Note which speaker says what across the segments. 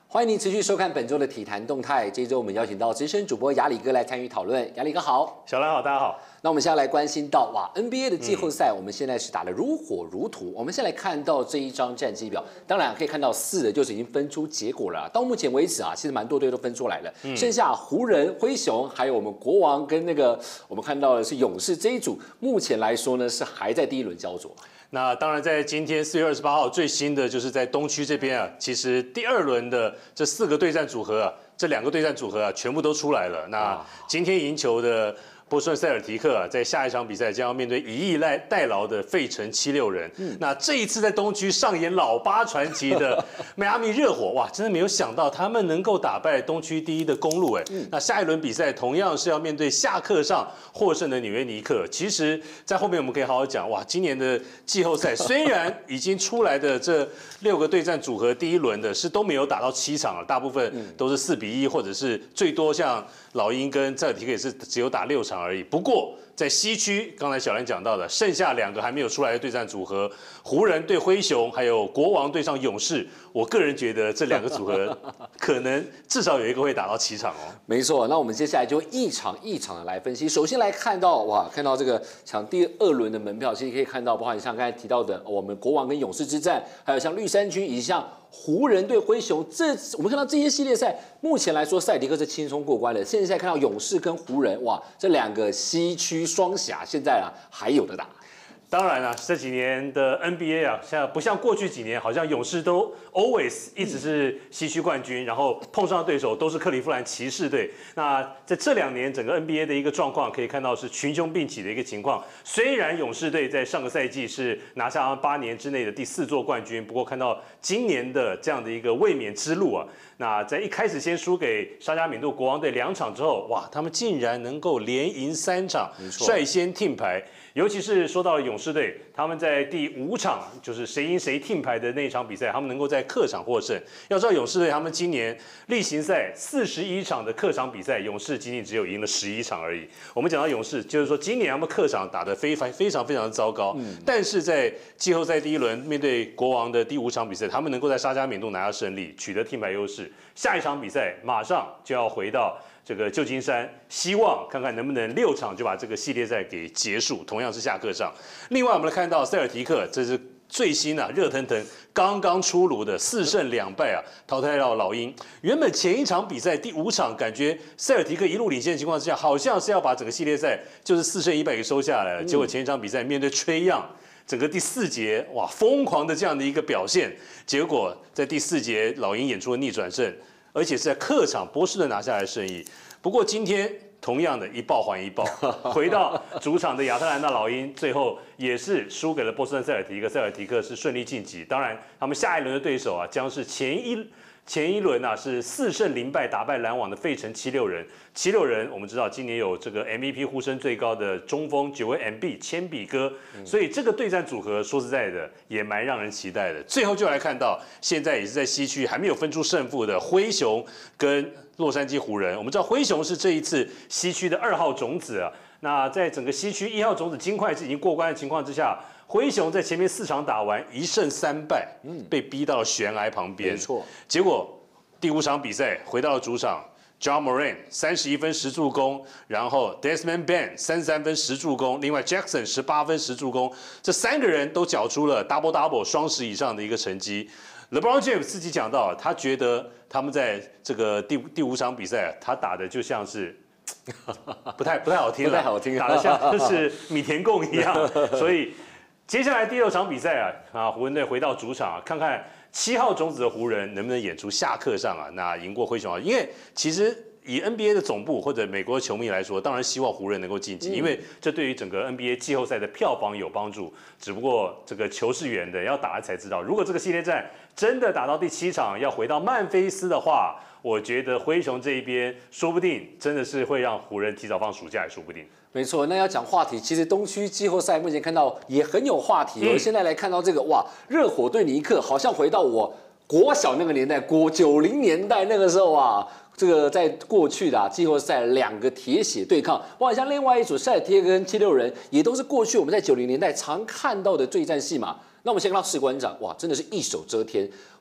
Speaker 1: 欢迎您持续收看本周的体坛动态。这一周我们邀请到资深主播雅里哥来参与讨论。雅里哥好，
Speaker 2: 小兰好，大家好。
Speaker 1: 那我们现在来关心到NBA 的季后赛，我们现在是打得如火如荼。我们现在来看到这一张战绩表，当然可以看到4的就是已经分出结果了。到目前为止其实蛮多队都分出来了，剩下湖人、灰熊，还有我们国王跟我们看到的是勇士这一组，目前来说呢是还在第一轮焦灼。
Speaker 2: 那当然，在今天4月28号最新的就是在东区这边其实第2轮的这4个对战组合这2个对战组合全部都出来了。那今天赢球的波士顿塞尔提克在下一场比赛将要面对1亿代劳的费城76人。那这一次在东区上演老八传奇的迈阿密热火，哇，真的没有想到他们能够打败东区第1的公鹿。那下一轮比赛同样是要面对下课上获胜的纽约尼克。其实，在后面我们可以好好讲，哇，今年的季后赛虽然已经出来的这6个对战组合第1轮的是都没有打到7场了，大部分都是4-1，或者是最多像老鹰跟塞尔提克也是只有打6场而已。不过在西区，刚才小兰讲到的，剩下2个还没有出来的对战组合，湖人对灰熊，还有国王对上勇士。我个人觉得这2个组合可能至少有1个会打到7场哦。
Speaker 1: 没错，那我们接下来就一场一场的来分析。首先来看到看到这个抢第2轮的门票，其实可以看到，包括像刚才提到的我们国王跟勇士之战，还有像绿衫军以及像湖人对灰熊，我们看到这些系列赛，目前来说塞尔提克是轻松过关的。现在看到勇士跟湖人，哇，这2个西区双侠，现在还有的打。
Speaker 2: 当然这几年的 NBA现在不像过去几年，好像勇士都 always 一直是西区冠军，然后碰上对手都是克利夫兰骑士队。那在这2年整个 NBA 的一个状况，可以看到是群雄并起的一个情况。虽然勇士队在上个赛季是拿下8年之内的第4座冠军，不过看到今年的这样的一个卫冕之路那在一开始先输给沙加缅度国王队2场之后，哇，他们竟然能够连赢3场，率先听牌。尤其是说到了勇士队，他们在第5场就是谁赢谁听牌的那一场比赛，他们能够在客场获胜。要知道勇士队他们今年例行赛41场的客场比赛，勇士仅仅只有赢了11场而已。我们讲到勇士，就是说今年他们客场打得非常的糟糕，但是在季后赛第1轮面对国王的第5场比赛，他们能够在沙加缅度拿下胜利，取得听牌优势。下一场比赛马上就要回到这个旧金山，希望看看能不能6场就把这个系列赛给结束，同样是下课上。另外，我们来看到塞尔提克，这是最新热腾腾刚刚出炉的4胜2败淘汰到老鹰。原本前一场比赛第5场，感觉塞尔提克一路领先的情况之下，好像是要把整个系列赛就是4胜1败给收下来了。结果前一场比赛面对吹样，整个第4节哇疯狂的这样的一个表现，结果在第4节老鹰演出了逆转胜。而且是在客场波士顿拿下来的胜利。不过今天同样的一报还一报，回到主场的亚特兰大老鹰，最后也是输给了波士顿塞尔提克。塞尔提克是顺利晋级，当然他们下一轮的对手将是前一轮是4胜0败打败篮网的费城76人。76人我们知道今年有这个 MVP 呼声最高的中锋9位 MB 铅笔哥，所以这个对战组合说实在的也蛮让人期待的。最后就来看到现在也是在西区还没有分出胜负的灰熊跟洛杉矶湖人。我们知道灰熊是这一次西区的2号种子那在整个西区1号种子金块是已经过关的情况之下，灰熊在前面4场打完1胜3败，被逼到了悬崖旁边。
Speaker 1: 没错，
Speaker 2: 结果第5场比赛回到了主场 ，Ja Morant 31分10助攻，然后 Desmond Bane 33分10助攻，另外 Jackson 18分10助攻，这3个人都缴出了 double 双10以上的一个成绩。LeBron James 自己讲到，他觉得他们在这个第5场比赛，他打的就像是。不太好听了，
Speaker 1: 不太好听，
Speaker 2: 打得像就是米田共一样，所以接下来第6场比赛湖人队回到主场看看7号种子的湖人能不能演出下课上那赢过灰熊因为其实以 NBA 的总部或者美国球迷来说，当然希望湖人能够晋级，因为这对于整个 NBA 季后赛的票房有帮助。只不过这个球是圆的，要打了才知道。如果这个系列战真的打到第7场，要回到曼菲斯的话，我觉得灰熊这一边说不定真的是会让湖人提早放暑假，也说不定。
Speaker 1: 没错，那要讲话题，其实东区季后赛目前看到也很有话题现在来看到这个热火对尼克，好像回到我国小那个年代，90年代那个时候这个在过去的季后赛2个铁血对抗，包括像另外一组塞尔提克跟76人，也都是过去我们在90年代常看到的对战戏码。那我们先看到士官长，哇，真的是一手遮天。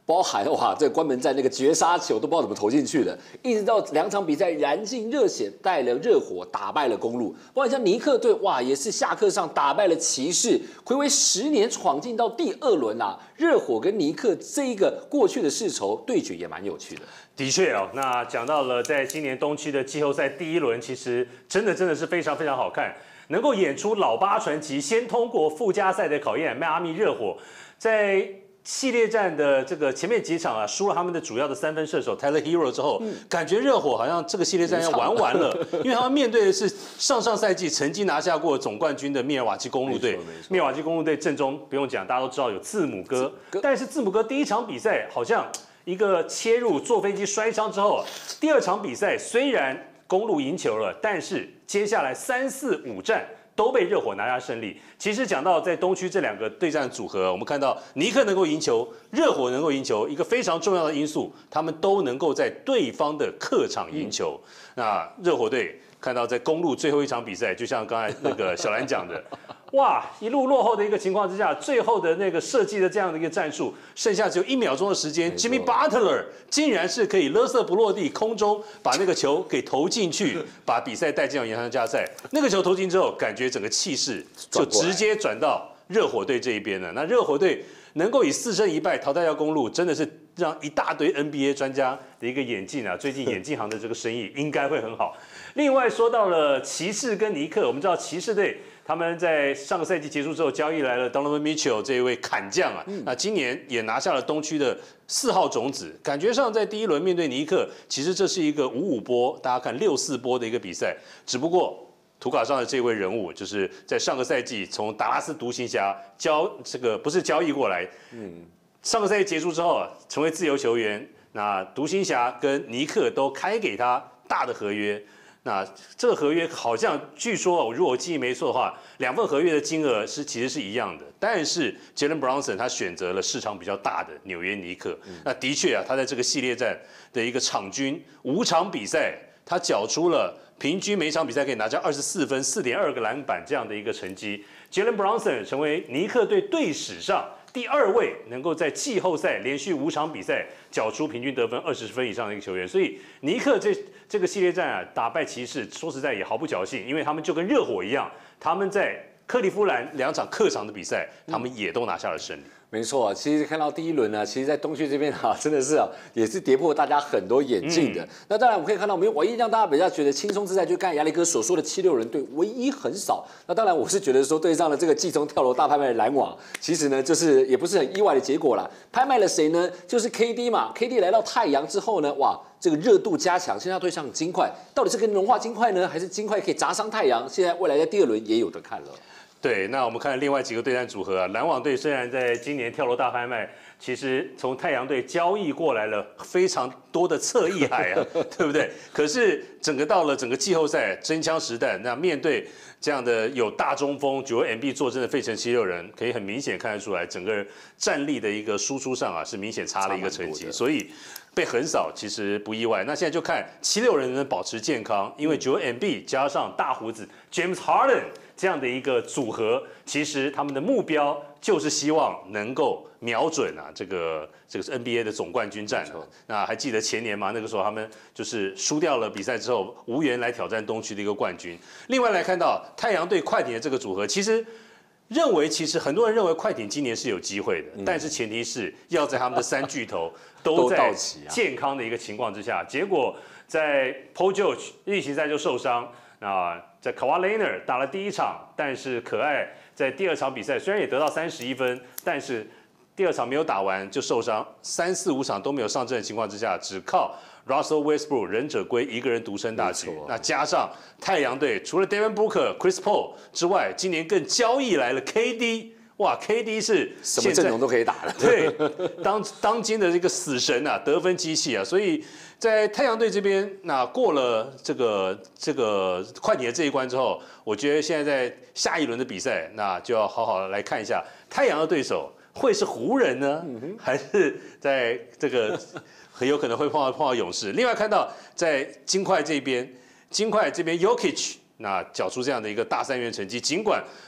Speaker 1: 包含哇，这关门战那个绝杀球都不知道怎么投进去的，一直到2场比赛燃尽热血，带了热火打败了公鹿。包括像尼克队，哇，也是下课上打败了骑士，睽违10年闯进到第2轮啊。热火跟尼克这一个过去的世仇对决也蛮有趣的。
Speaker 2: 的确哦，那讲到了在今年东区的季后赛第1轮，其实真的是非常非常好看，能够演出老八传奇先通过附加赛的考验。迈阿密热火在系列战的这个前面几场啊，输了他们的主要的3分射手 Tyler Hero 之后，感觉热火好像这个系列战要玩完了，因为他们面对的是上赛季曾经拿下过总冠军的密尔瓦基公鹿队。密尔瓦基公鹿队阵中不用讲，大家都知道有字母哥，但是字母哥第1场比赛好像一个切入坐飞机摔伤之后，第2场比赛虽然公鹿赢球了，但是接下来3、4、5战都被热火拿下胜利。其实讲到在东区这2个对战组合，我们看到尼克能够赢球，热火能够赢球，一个非常重要的因素，他们都能够在对方的客场赢球。那热火队看到在公鹿最后1场比赛，就像刚才那个小兰讲的。哇，一路落后的一个情况之下，最后的那个设计的这样的一个战术，剩下只有1秒钟的时间 ，Jimmy Butler 竟然是可以勒瑟不落地，空中把那个球给投进去，把比赛带进到延长加赛。那个球投进之后，感觉整个气势就直接转到热火队这一边了。那热火队能够以4胜1败淘汰掉公鹿，真的是让一大堆 NBA 专家的一个眼镜啊，最近眼镜行的这个生意应该会很好。另外说到了骑士跟尼克，我们知道骑士队。他们在上个赛季结束之后交易来了 Donovan Mitchell 这一位砍将啊，那今年也拿下了东区的4号种子。感觉上在第1轮面对尼克，其实这是一个5-5波，大家看6-4波的一个比赛。只不过图卡上的这位人物，就是在上个赛季从达拉斯独行侠不是交易过来，上个赛季结束之后成为自由球员。那独行侠跟尼克都开给他大的合约。那这个合约好像据说，如果我记忆没错的话，2份合约的金额其实是一样的，但是 Jalen Brunson 他选择了市场比较大的纽约尼克。那的确啊，他在这个系列战的一个场均5场比赛，他缴出了平均每场比赛可以拿下24分、4.2个篮板这样的一个成绩。Jalen Brunson 成为尼克队史上第2位能够在季后赛连续5场比赛缴出平均得分20分以上的一个球员，所以尼克这个系列战啊打败骑士，说实在也毫不侥幸，因为他们就跟热火一样，他们在克利夫兰2场客场的比赛，他们也都拿下了胜利。
Speaker 1: 没错，其实看到第1轮呢，其实在东区这边啊，真的是啊，也是跌破大家很多眼镜的。那当然，我们可以看到，我们唯一让大家比较觉得轻松自在，就刚才亚历哥所说的76人队，唯一很少。那当然，我是觉得说对上了这个季中跳楼大拍卖的篮网，其实呢，就是也不是很意外的结果啦。拍卖了谁呢？就是 KD 嘛。KD 来到太阳之后呢，哇，这个热度加强，现在要对上金块，到底是跟融化金块呢，还是金块可以砸伤太阳？现在未来在第2轮也有得看了。
Speaker 2: 对，那我们看另外几个对战组合啊，篮网队虽然在今年跳楼大拍卖，其实从太阳队交易过来了非常多的侧翼海啊，对不对？可是到了整个季后赛真枪实弹，那面对这样的有大中锋9MB 坐镇的费城76人，可以很明显看得出来，整个战力的一个输出上啊是明显差了一个成绩，所以被横扫其实不意外。那现在就看76人能保持健康，因为9MB 加上大胡子 James Harden。这样的一个组合，其实他们的目标就是希望能够瞄准啊这个是 NBA 的总冠军战啊。那还记得前年吗？那个时候他们就是输掉了比赛之后，无缘来挑战东区的一个冠军。另外来看到太阳队快艇的这个组合，其实很多人认为快艇今年是有机会的，但是前提是要在他们的3巨头都在健康的一个情况之下。结果在 Paul George 例行赛就受伤。那在 Kawhi Leonard 打了第1场，但是可爱在第2场比赛虽然也得到31分，但是第2场没有打完就受伤，3、4、5场都没有上阵的情况之下，只靠 Russell Westbrook 忍者龟一个人独撑大局。那加上太阳队除了 Devin Booker、Chris Paul 之外，今年更交易来了 KD。哇 ，KD 是
Speaker 1: 什么阵容都可以打的，
Speaker 2: 对，当今的这个死神啊，得分机器啊，所以在太阳队这边，那过了这个快艇的这一关之后，我觉得现在在下一轮的比赛，那就要好好的来看一下太阳的对手会是湖人呢，还是在这个很有可能会碰到勇士。另外看到在金块这边 Jokic 那缴出这样的一个大3元成绩，尽管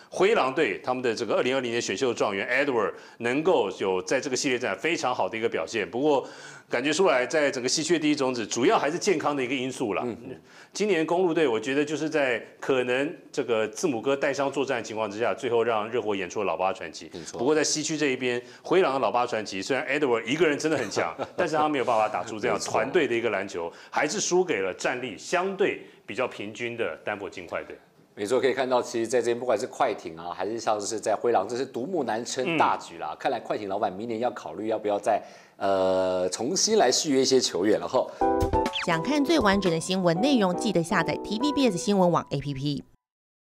Speaker 2: 灰狼队他们的这个2020年选秀状元 Edward 能够有在这个系列战非常好的一个表现。不过感觉出来，在整个西区的第一种子，主要还是健康的一个因素啦。今年公鹿队，我觉得就是在可能这个字母哥带伤作战的情况之下，最后让热火演出了老八传奇。不过在西区这一边，灰狼的老八传奇虽然 Edward 一个人真的很强，但是他没有办法打出这样团队的一个篮球，还是输给了战力相对比较平均的丹佛金块队。
Speaker 1: 没错，可以看到，其实在这边不管是快艇啊，还是像是在灰狼，这是独木难撑大局啦。看来快艇老板明年要考虑要不要再重新来续约一些球员了哈。
Speaker 3: 想看最完整的新闻内容，记得下载 TVBS 新闻网 APP。